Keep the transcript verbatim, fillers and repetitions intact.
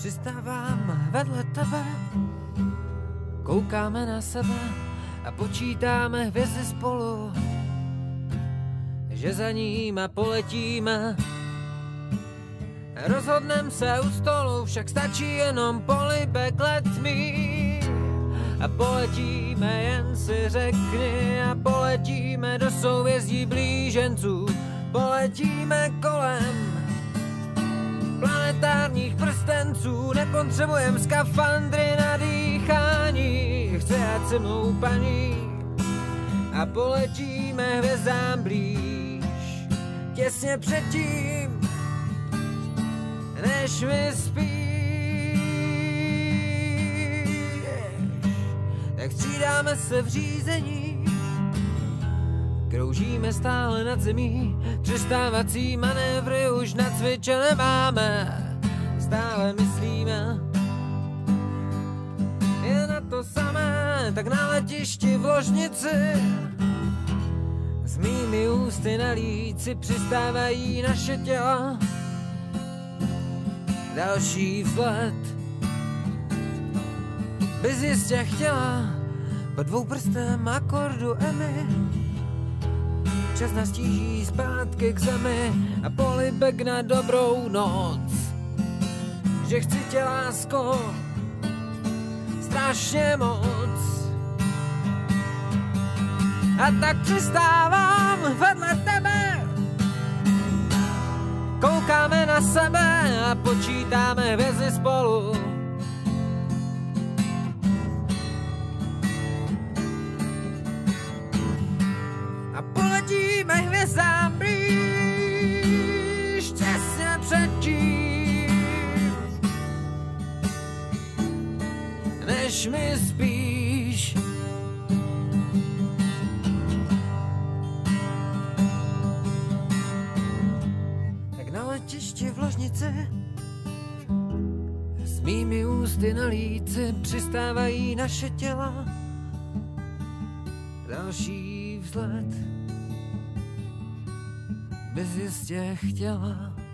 Přistávám vedle tebe, koukáme na sebe a počítáme hvězdy spolu, že za nima poletíme. Rozhodnem se u stolu, však stačí jenom polibek letmí. A poletíme, jen si řekni, a poletíme do souhvězdí blíženců. Poletíme kolem planetárních prstenců, nepotřebujem skafandry na dýchání. Chci ať se mnou paní a poletíme hvězdám blíž. Těsně předtím, než mi spíš, tak střídáme se v řízení. Kroužíme stále nad zemí, přistávací manévry už nacvičené máme. Stále myslíme je na to samé, tak na letišti v ložnici s mými ústy na líci přistávají naše těla. Další vzlet bys jistě chtěla po dvou prstem akordu Emy. Čas nás tíží zpátky k zemi a polibek na dobrou noc. Že chci tě, lásko, strašně moc. A tak přistávám vedle tebe, koukáme na sebe a počítáme hvězdy spolu. A poletíme hvězdám blíž, těsně předtím, než mi spíš. Tak na letišti v ložnici s mými ústy na líci přistávají naše těla. Další vzlet bys jistě chtěla.